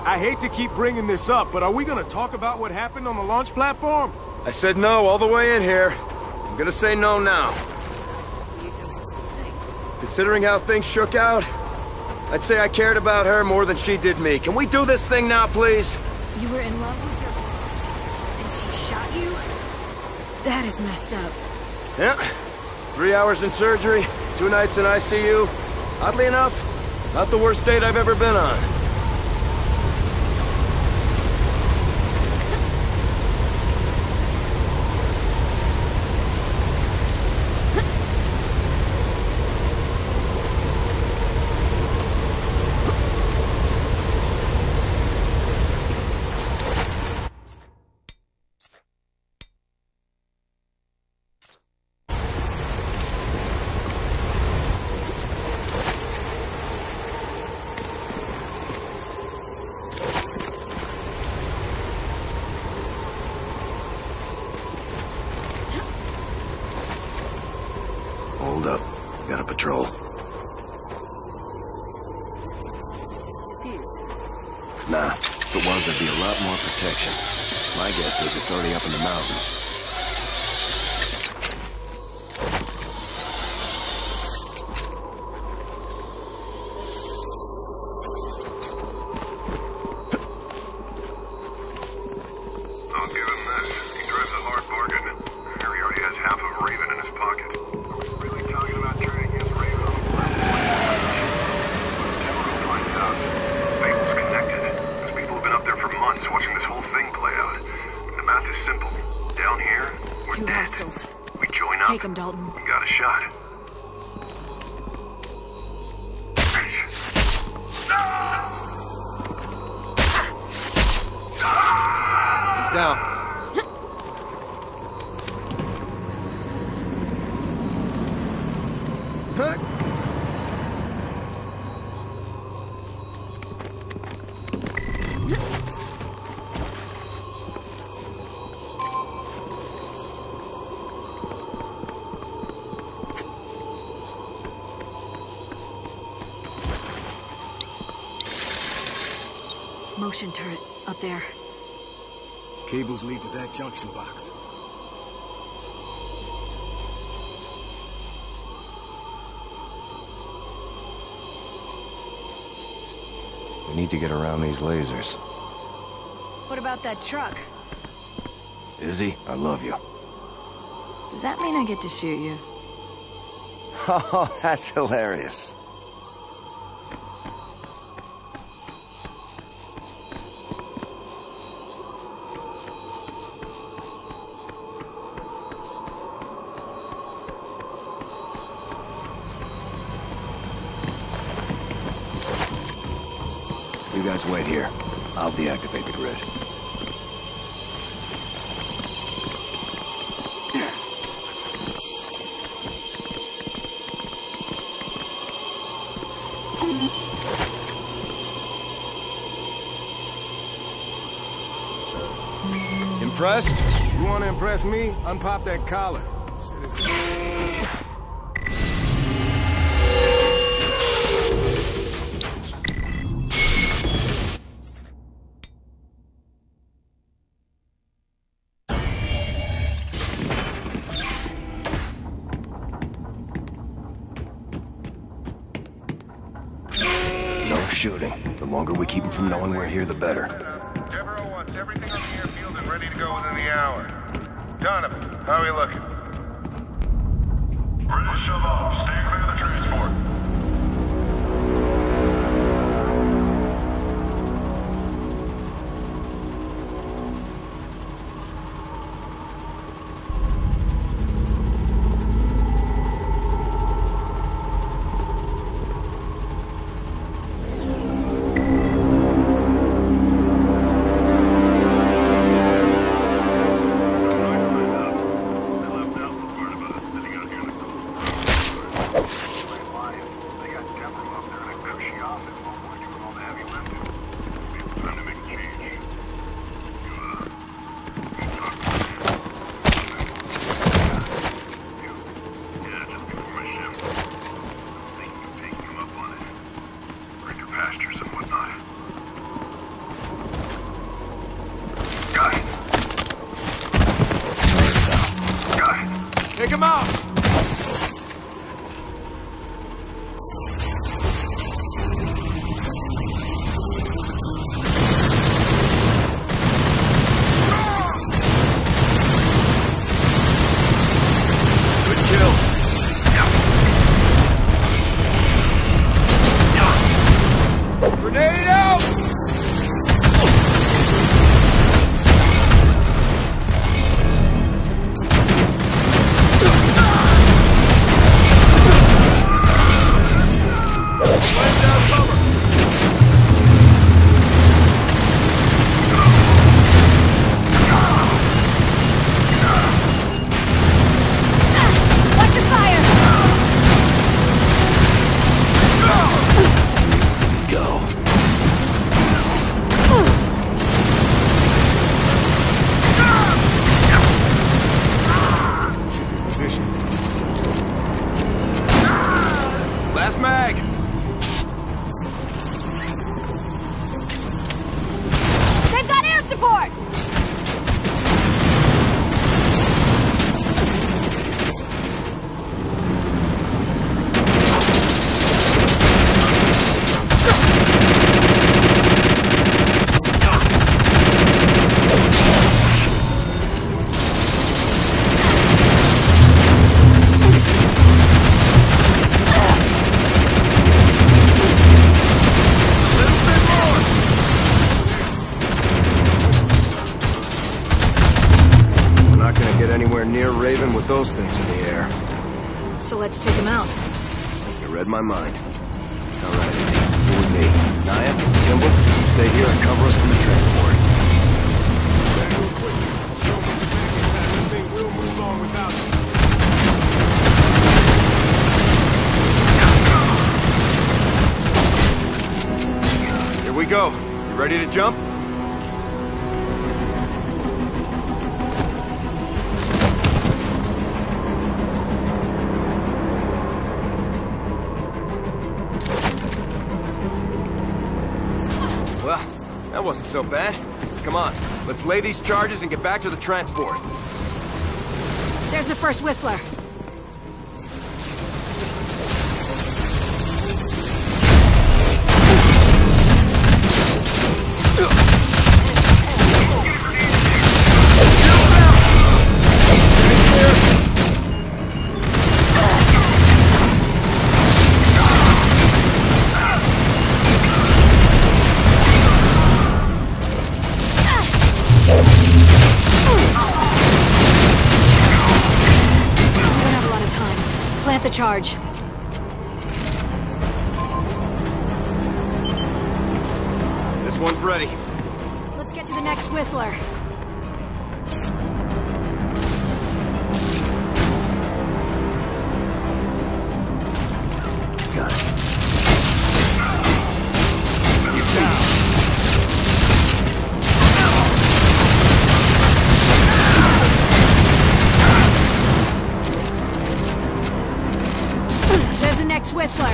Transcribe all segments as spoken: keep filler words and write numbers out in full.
I hate to keep bringing this up, but are we gonna talk about what happened on the launch platform? I said no all the way in here. I'm gonna say no now. Considering how things shook out, I'd say I cared about her more than she did me. Can we do this thing now, please? You were in love with your boss, and she shot you? That is messed up. Yeah. Three hours in surgery, two nights in I C U. Oddly enough, not the worst date I've ever been on. Hold up. Got a patrol. Fuse. Nah. If it was, there'd be a lot more protection. My guess is it's already up in the mountains. I'll give him this. He drives a hard bargain. Harry already has half of Raven in his pocket. Are we really talking about trading his Raven on the platform? Tempo finds out. Fable's connected. Those people have been up there for months watching this whole thing play out. The math is simple. Down here, we're Two dead. hostiles. We join up. Take them, Dalton. We got a shot. He's down. Huh? Motion turret, up there. Cables lead to that junction box. We need to get around these lasers. What about that truck? Izzy, I love you. Does that mean I get to shoot you? Oh, that's hilarious. You guys wait here. I'll deactivate the grid. Impressed? You wanna impress me? Unpop that collar. No shooting. The longer we keep them from knowing we're here, the better. Devereaux wants everything on the airfield and ready to go within the hour. Donovan, how are we looking? Ready to shove off. Stay clear of the transport. I left out the part about us sitting out here in the cold. Life. him out! Good kill. Grenade out! Last mag! They've got air support! Anywhere near Raven with those things in the air. So let's take him out. You read my mind. All right, Izzy. You with me. Naya, Kimball, stay here and cover us from the transport. This thing will move on without you. Here we go. You ready to jump? Well, that wasn't so bad. Come on, let's lay these charges and get back to the transport. There's the first Whistler. Plant the charge. This one's ready. Let's get to the next Whistler. Got it. He's down. There's the next Whistler.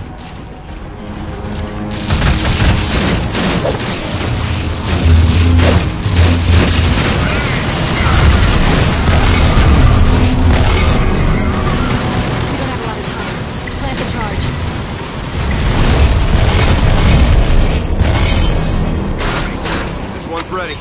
Ready.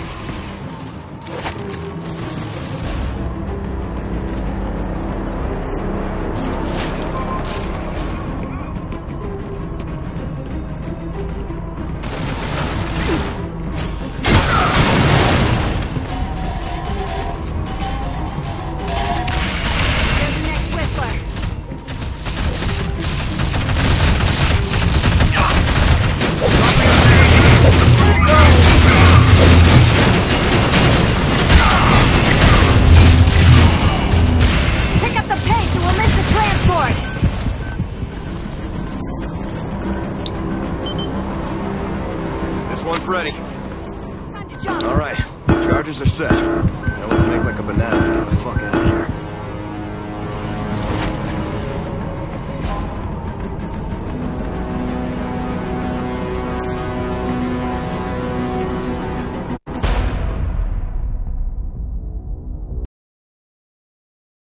This one's ready. Time to jump. All right, charges are set. Now let's make like a banana and get the fuck out of here.